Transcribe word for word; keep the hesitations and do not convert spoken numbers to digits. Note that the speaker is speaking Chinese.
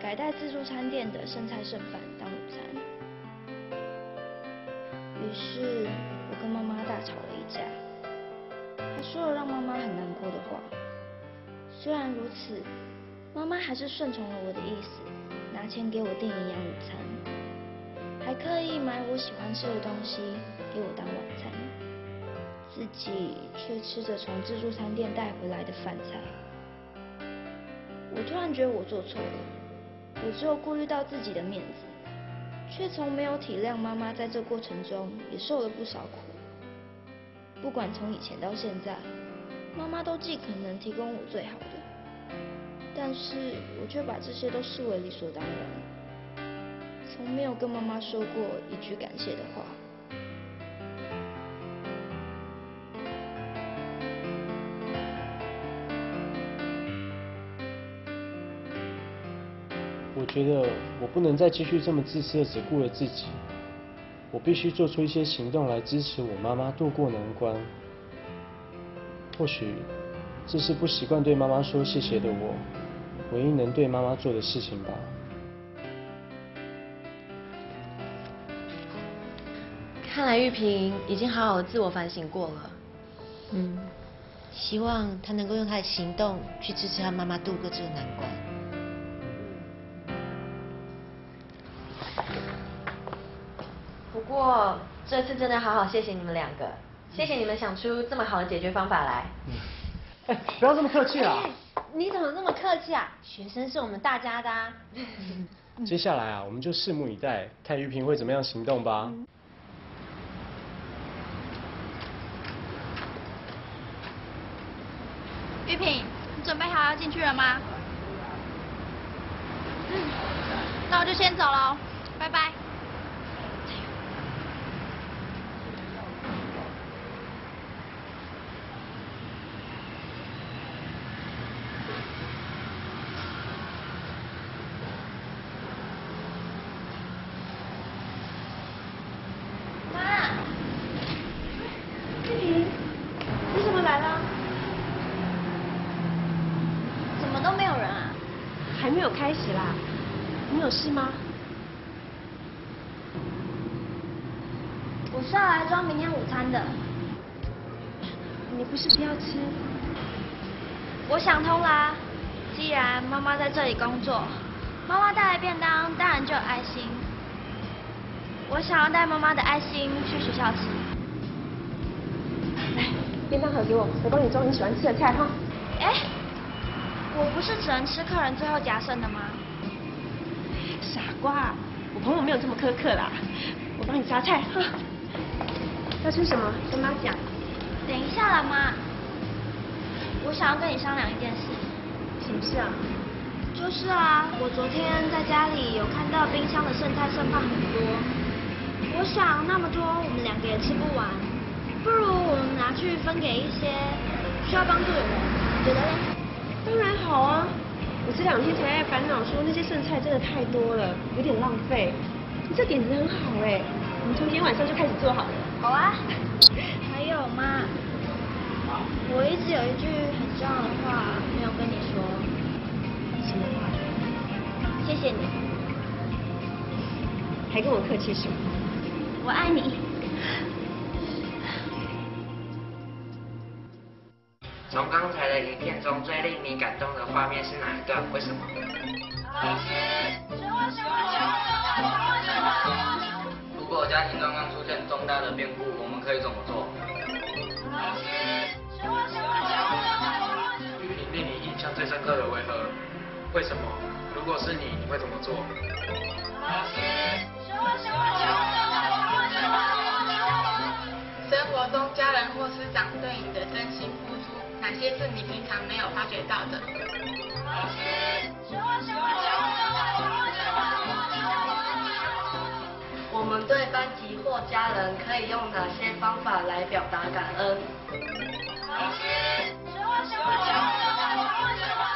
改带自助餐店的剩菜剩饭当午餐。于是，我跟妈妈大吵了一架，还说了让妈妈很难过的话。虽然如此，妈妈还是顺从了我的意思，拿钱给我订营养午餐，还刻意买我喜欢吃的东西给我当晚餐，自己却吃着从自助餐店带回来的饭菜。我突然觉得我做错了，我只有顾虑到自己的面子，却从没有体谅妈妈在这过程中也受了不少苦。不管从以前到现在，妈妈都尽可能提供我最好的，但是我却把这些都视为理所当然，从没有跟妈妈说过一句感谢的话。 我觉得我不能再继续这么自私的只顾了自己，我必须做出一些行动来支持我妈妈渡过难关。或许这是不习惯对妈妈说谢谢的我唯一能对妈妈做的事情吧。 看来玉萍已经好好自我反省过了。嗯，希望她能够用她的行动去支持她妈妈度过这个难关。不过这次真的好好谢谢你们两个，谢谢你们想出这么好的解决方法来。 嗯，哎，不要这么客气啦。 哎，你怎么那么客气啊？学生是我们大家的啊。 接下来啊，我们就拭目以待，看玉萍会怎么样行动吧。嗯， 玉萍，你准备好要进去了吗？嗯，那我就先走了，拜拜。妈，玉萍，你怎么来了？怎么都没有人啊？ 还没有开始啦，你有事吗？ 我是要来装明天午餐的。 你不是不要吃？ 我想通啦，既然妈妈在这里工作，妈妈带来便当当然就有爱心。我想要带妈妈的爱心去学校吃。 来，便当盒给我，我帮你装你喜欢吃的菜哈。 哎，我不是只能吃客人最后夹剩的吗？ 傻瓜，我朋友没有这么苛刻啦，我帮你夹菜哈。要吃什么？跟妈讲。 等一下啦，妈，我想要跟你商量一件事。 什么事啊？ 就是啊，我昨天在家里有看到冰箱的剩菜剩饭很多，我想那么多我们两个也吃不完，不如我们拿去分给一些需要帮助的人，你觉得呢？ 当然好啊，我这两天才在烦恼说那些剩菜真的太多了，有点浪费。你这点子很好哎，我们从今天晚上就开始做好了。 好啊。还有妈，我一直有一句很重要的话没有跟你说。 什么话？ 谢谢你。 还跟我客气什么？ 我爱你。 从刚才的影片中，最令你感动的画面是哪一段？为什么？老师，什么什么什么什么什么？如果家庭状况出现重大的变故，我们可以怎么做？老师，什么什么什么什么？玉萍令你印象最深刻的为何？为什么？如果是你，你会怎么做？老师，什么什么什么什么什么？ 生活中家人或师长对你的真心付出，哪些是你平常没有发觉到的？ 老师，什么什么什么什么什么？我们对班级或家人可以用哪些方法来表达感恩？老师，什么什么什么什么什么？